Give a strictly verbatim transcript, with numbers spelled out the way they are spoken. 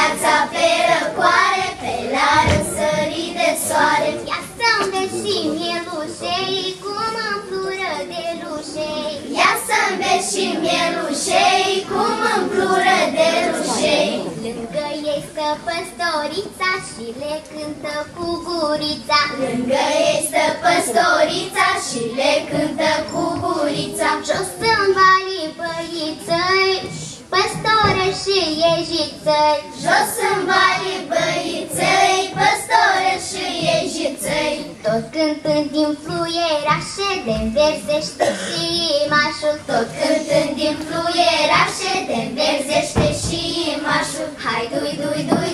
viața pe răcoare, pe la răsărit de soare. Ia să-mi vezi și mielușei, cum împlură de rușei. Ia să-mi vezi și mielușei, cum împlură de rușei. Lângă ei stă păstorița și le cântă cu gurița. Lângă ei stă păstorița și le cântă cu gurița. Jos în valii băițăi, păstore și iejițăi. Jos în valii băițăi, păstore și iejițăi. Tot cântând din fluierașe, de-nverzește și imașul. Tot cântând din fluierașe, de-nverzește și imașul. Hai, dui, dui, dui,